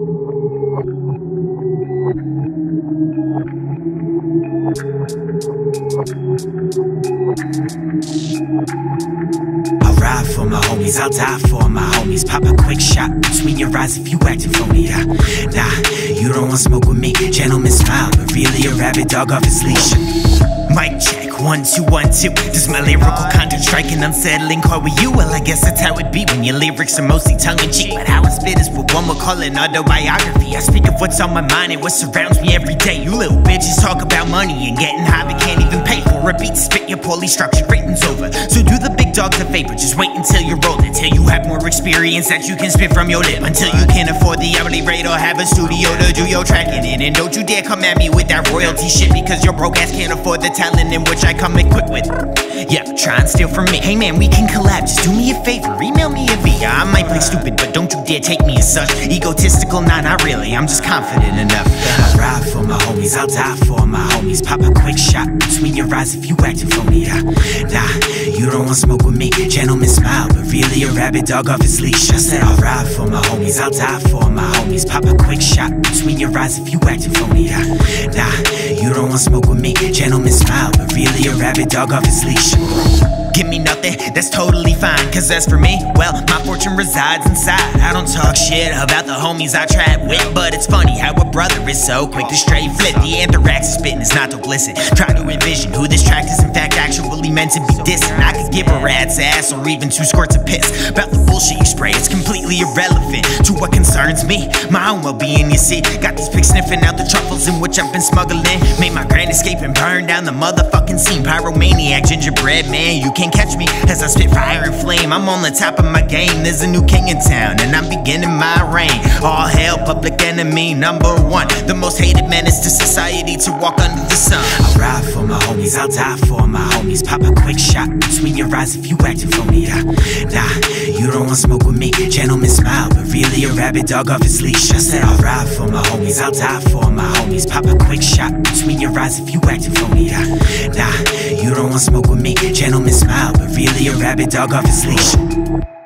I'll ride for my homies, I'll die for my homies. Pop a quick shot between your eyes if you acting phony. Nah, you don't want smoke with me. Gentleman smile, but really a rabid dog off his leash. Mic check, 1 2 1 2. Does my lyrical content strike an unsettling chord with you? Well, I guess that's how it be when your lyrics are mostly tongue-in-cheek. But how I spit is what one would call an autobiography. I speak of what's on my mind and what surrounds me every day. You little bitches talk about money and getting high but can't even pay for a beat to spit your poorly structured written's over. So do the big dogs a favor, just wait until you're older, till you have more experience that you can spit from your lip, until you can afford the hourly rate or have a studio to do your tracking in. And don't you dare come at me with that royalty shit, because your broke ass can't afford the talent in which I come equipped with. Yeah, try and steal from me. Hey man, we can collab, just do me a favor, email me a via. I might play stupid, but don't you dare take me as such. Egotistical, nah, not really, I'm just confident enough. I'll ride for my homies, I'll die for my homies. Pop a quick shot between your eyes if you acting phony. Nah, you don't want smoke with me. Gentleman smile, but really a rabid dog off his leash. I said I'll ride for my homies, I'll die for my homies. Pop a quick shot between your eyes if you acting phony. Nah, you don't want smoke with me. Gentleman smile, but really a rabid dog off his leash. Give me nothing, that's totally fine, cause as for me, well, my fortune resides inside. I don't talk shit about the homies I tried with, but it's funny how a brother is so quick to straight flip. The anthrax is spitting, it's not to listen. Try to envision who this track is in fact actually meant to be dissing. I could give a rat's ass or even 2 squirts of piss about the bullshit you spray. It's completely irrelevant to what concerns me, my own well-being, you see. Got these pigs sniffing out the truffles in which I've been smuggling. Made my grand escape and burned down the motherfucking scene. Pyromaniac, gingerbread man, you can't catch me as I spit fire and flame. I'm on the top of my game, there's a new king in town, and I'm beginning my reign. All hail public enemy #1, the most hated menace to society to walk under the sun. I'll ride for my homies, I'll die for my homies. Pop a quick shot between your eyes if you acting phony. Nah, you don't want smoke with me. Gentleman smile, but really a rabid dog off his leash. I said I'll ride for my homies, I'll die for my homies. Pop a quick shot between your eyes if you acting phony. Nah, you don't want smoke with me. Gentleman smile, but really a rabid dog off his leash.